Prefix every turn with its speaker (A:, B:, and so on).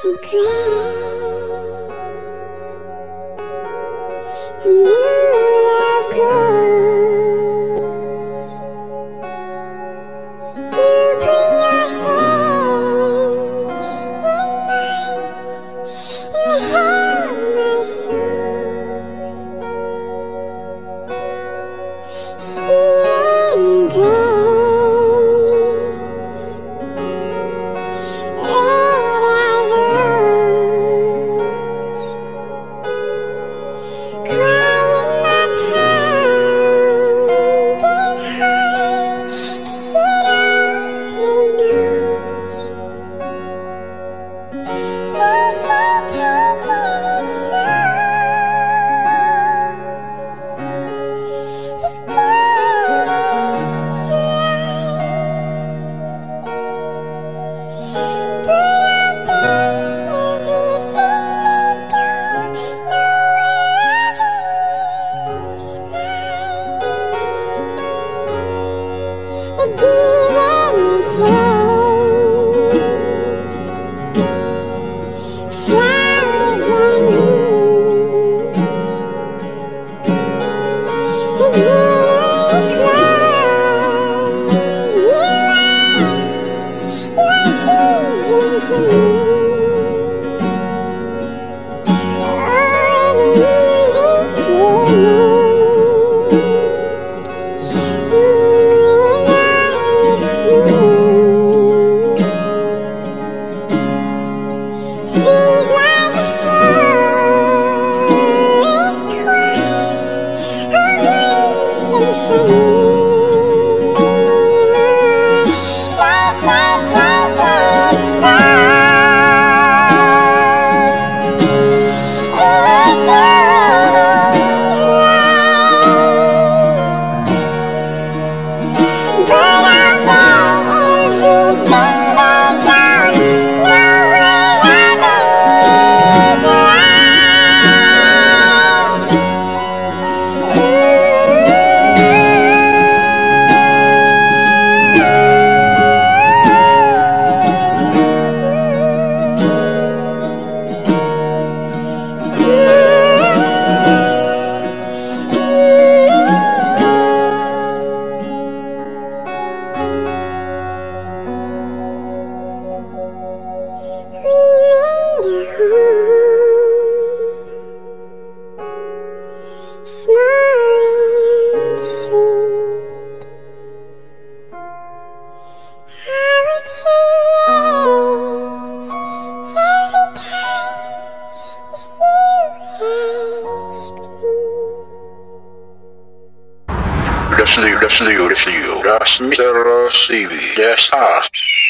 A: the grave, a new love grows. You put your hand in mine and held my soul. Still in the grave, red as a rose, crying my pounding heart, 'cause it already knows. They say taking it slow is doing it right. But I'll bet everything they don't know where avenues lie. They give and take, flowers and leaves, the generous love you are giving to me. Oh, and the music it makes when our lips meet feels like a forest choir, a green symphony. They say taking it slow is doing it right. But I'll bet everything they don't know where avenues we made a home, small and sweet. I would say yes every time if you asked me.
B: Leslie, Mr. Stevie, that's us.